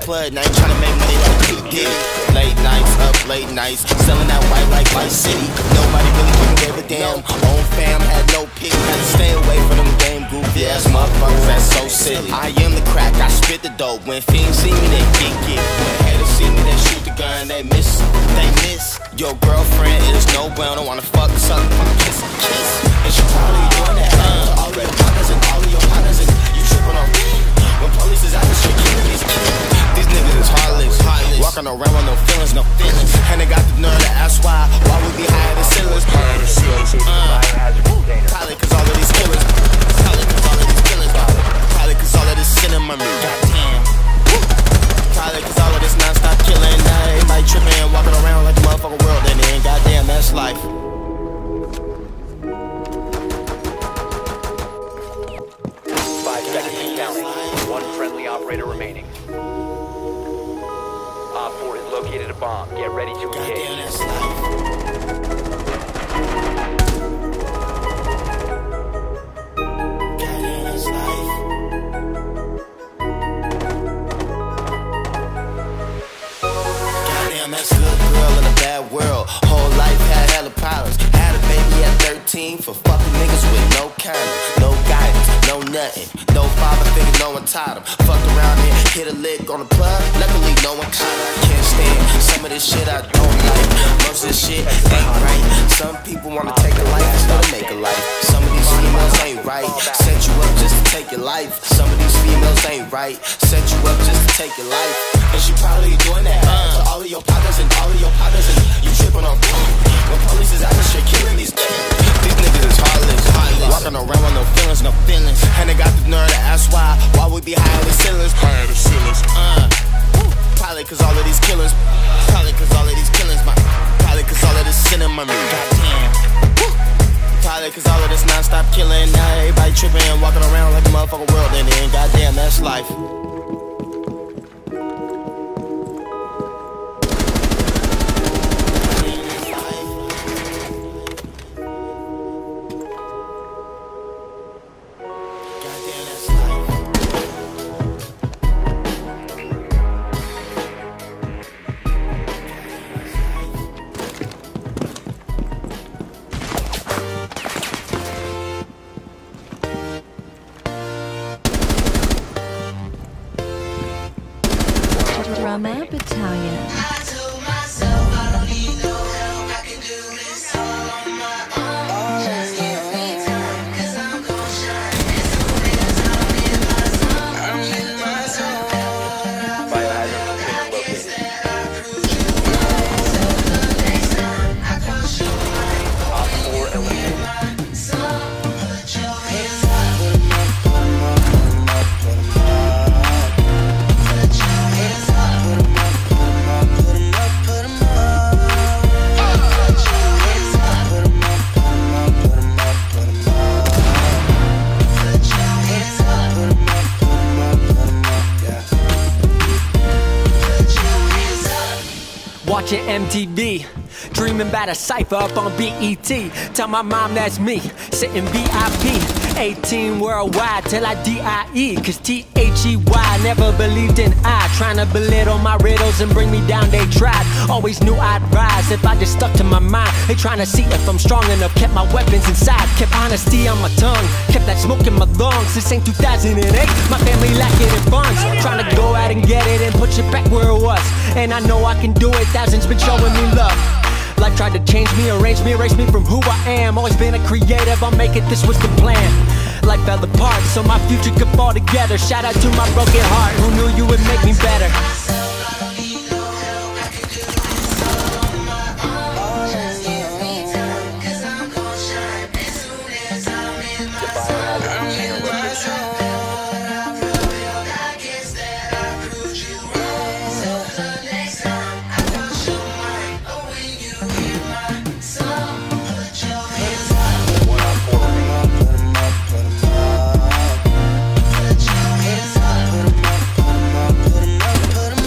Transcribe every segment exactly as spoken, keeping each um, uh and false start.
plug, now you tryna make money like P. Diddy. Late nights, up late nights, selling that white like Vice City. Nobody really even gave a damn. Own fam had no pick, had to stay away from them game goofy ass motherfuckers, that's so silly. I am the crack, I spit the dope. When fiends see me, they get it. When haters see me, they shoot the gun, they miss, they miss. Your girlfriend is no well, don't wanna fuck, suck, fuck, kiss, kiss. And she probably doing that uh, all of your partners and all of your partners, and you tripping on me. When police is out the street killing these kids. These niggas is heartless, heartless. Walking around with no feelings, no feelings. And they got the nerve to ask why, why we be higher than ceilings. Higher than ceilings. Uh, probably cause all of these killers. Probably cause all of these killers. Probably cause all of this sin in my mood. Goddamn. Probably cause all of this non-stop killing. Now everybody tripping, walking around like the motherfucking world. And then goddamn, that's life. Five seconds to count. One friendly operator remaining. Op four has located a bomb. Get ready to engage. Goddamn, that's life. Goddamn, that's life. Goddamn, that's a good girl in a bad world. Whole life had hella problems. Had a baby at thirteen for fucking niggas with no condom, no guidance, no nothing. No father figure, no one taught him. Fucked around and hit a lick on the plug. Luckily, no one caught him. I can't stand some of this shit I don't like. Most of this shit ain't right. Some people wanna take a life instead of make a life. Some of these females ain't right. Set you up just to take your life. Some of these females ain't right. Set you up just to take your life. And she probably doing that uh, to all of your partners and all of your partners, and you tripping on me. When police is out the street killing these niggas. These niggas is heartless, heartless. Walking around with no feelings, no feelings. And they got the nerve to ask why, why we be higher than ceilings. Higher than ceilings. Uh, probably cause all of these killers. Probably cause all of these killings. My, probably cause all of this sin in my mood. Goddamn. Probably cause all of this non-stop killing. Now everybody tripping, walking around like the motherfucking world. And then goddamn, that's life. Drama Battalion. Watching M T V, dreaming about a cypher up on B E T. Tell my mom that's me, sitting V I P. eighteen worldwide till I D I E. Cause T H E Y never believed in I. Trying to belittle my riddles and bring me down, they tried. Always knew I'd rise if I just stuck to my mind. They trying to see if I'm strong enough, kept my weapons inside. Kept honesty on my tongue, kept that smoke in my lungs. This ain't two thousand eight, my family lacking in funds. Trying to go out and get it and push it back where it was. And I know I can do it, thousands been showing me love. Life tried to change me, arrange me, erase me from who I am. Always been a creative, I'll make it, this was the plan. Life fell apart, so my future could fall together. Shout out to my broken heart, who knew you would make me better. Put 'em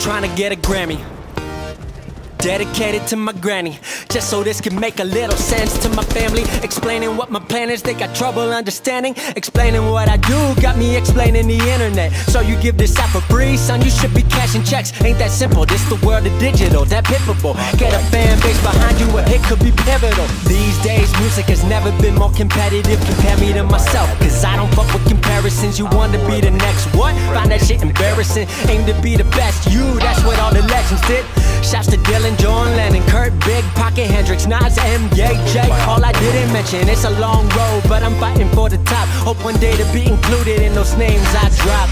trying to get a Grammy. Dedicated to my granny, just so this can make a little sense to my family. Explaining what my plan is, they got trouble understanding. Explaining what I do, got me explaining the internet. So you give this out for free, son, you should be cashing checks. Ain't that simple, this the world of digital, that pippable. Get a fan base behind you, a hit could be pivotal. These days, music has never been more competitive. Compare me to myself, cause I don't fuck with comparisons. You want to be the next what? Find that shit embarrassing. Aim to be the best you, that's what all the legends did. Shouts to Dylan, John Lennon, Kurt, Big Pocket, Hendrix, Nas, M J, J. All I didn't mention, it's a long road, but I'm fighting for the top. Hope one day to be included in those names I drop.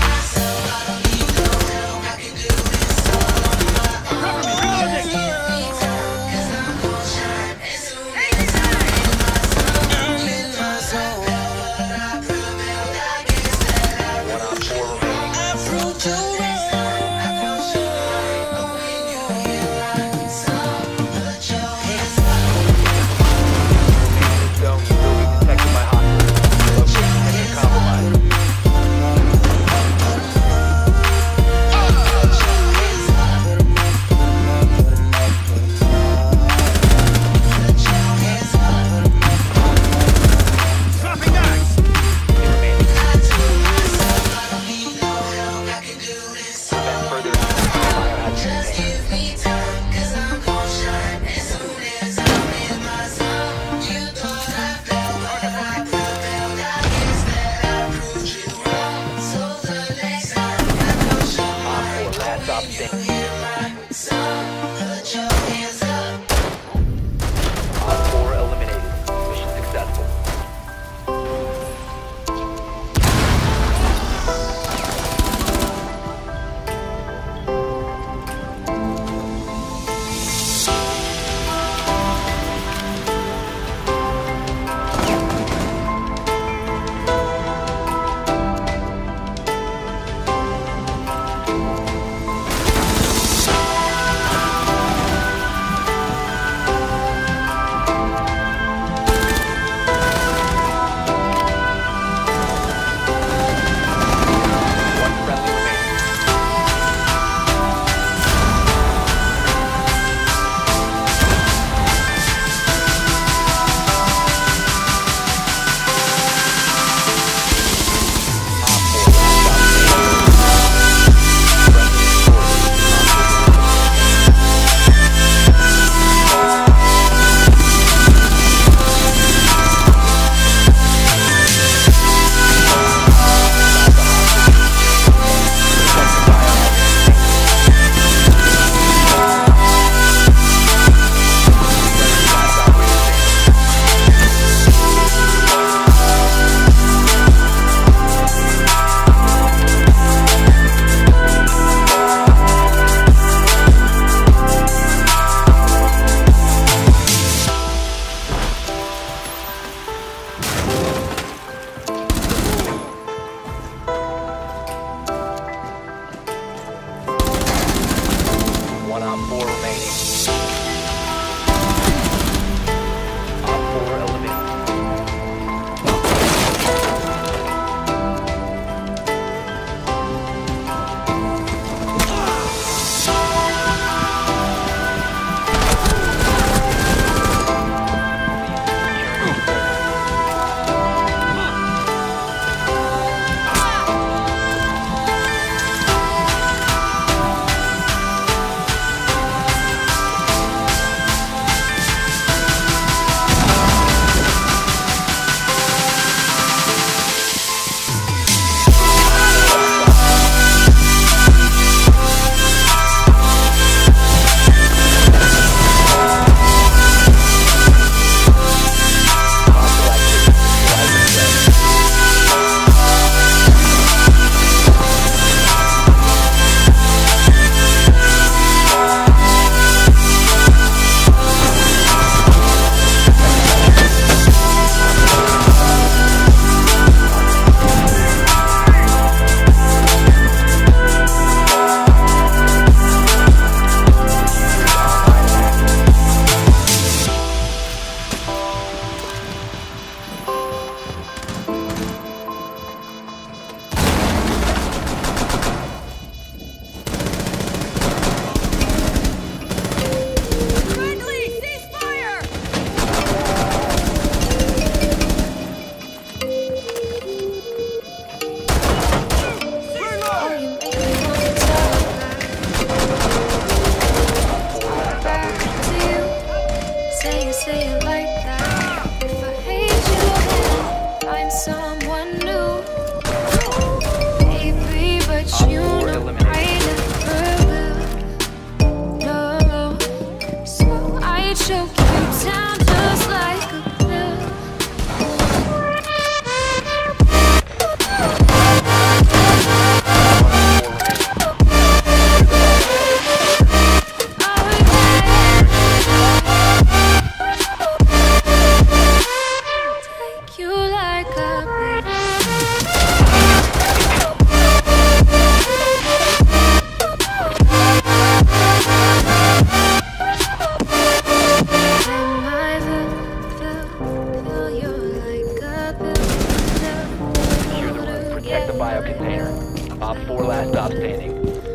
the bio container. Op four last stop standing.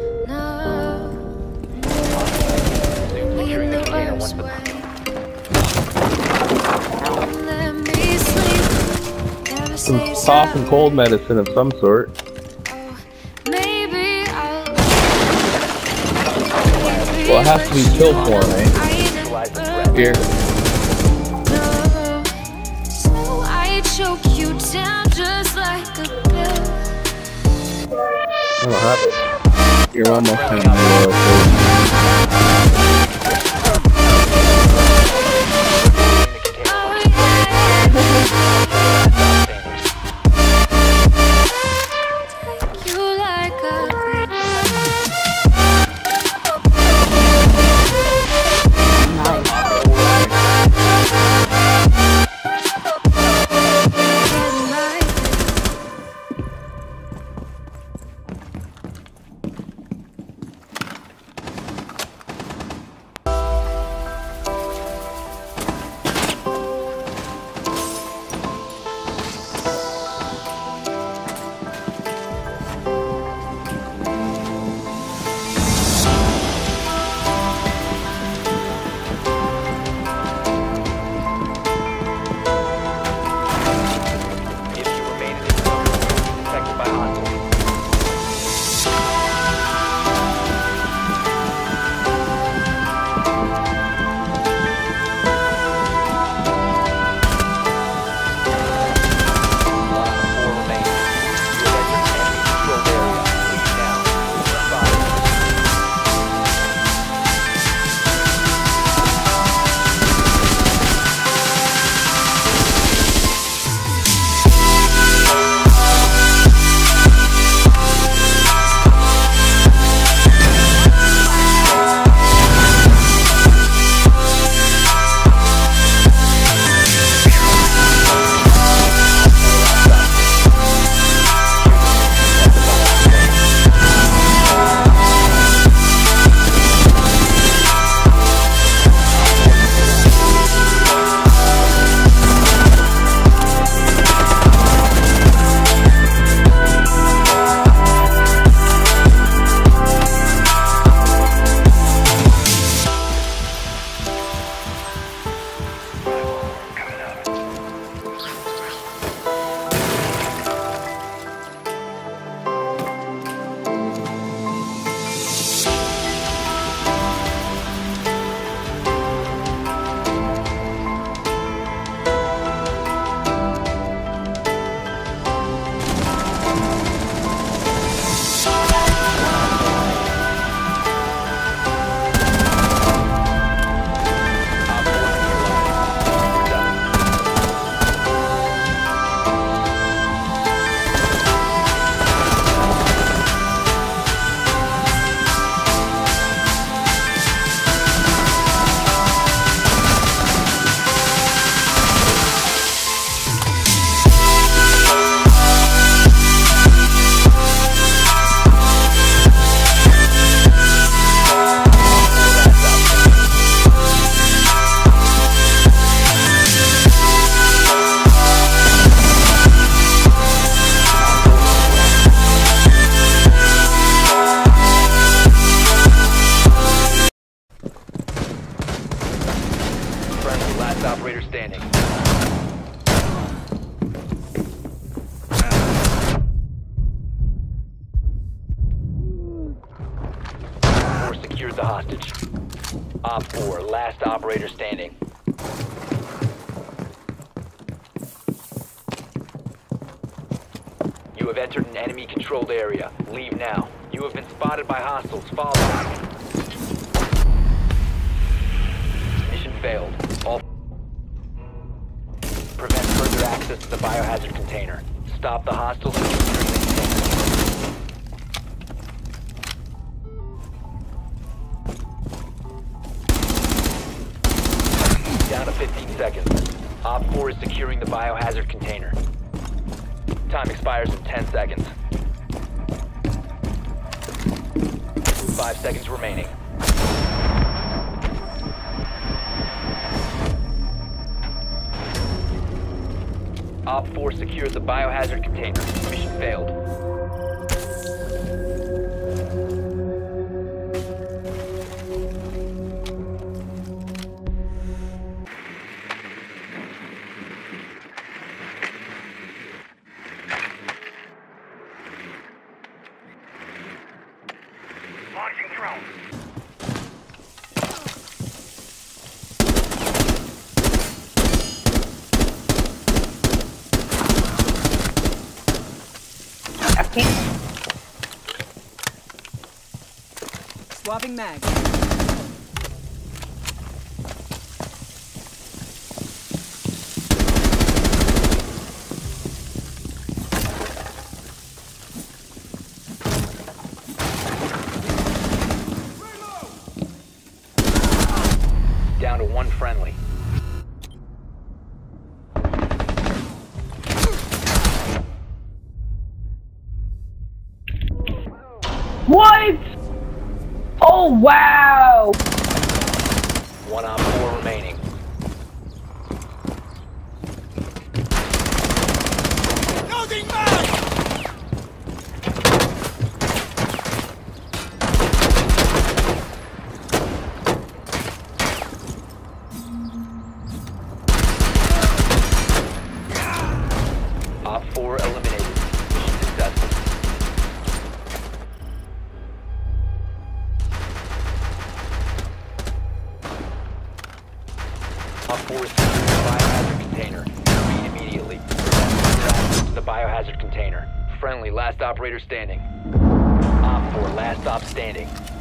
Resume securing the container once the Some cough and cold medicine of some sort. Well, it has to be kill form, eh? neutralize the threat. Here. So I choke you down just like a pill. I don't have it. You're almost kind of You like a If you remain in this zone, you will be detected by hostiles. Four remaining. You have entered an enemy-controlled area. Leave now. Five. Friendly, last operator standing. Four secured the hostage. Op four, last operator standing. You have entered an enemy-controlled area. Leave now. You have been spotted by hostiles. Follow them. Mission failed. All prevent further access to the biohazard container. Stop the hostiles and secure the container. Down to fifteen seconds. Op four is securing the biohazard container. Time expires in ten seconds. Five seconds remaining. Op four secured the biohazard container. Mission failed. Swapping mag. Down to one friendly. What? Oh wow! One on four remaining. Loading mag! Op four eliminated. Mission successful. Op four is securing the biohazard container. Intervene immediately. Prevent access to the biohazard container. Friendly, last operator standing. Op four, last stop standing.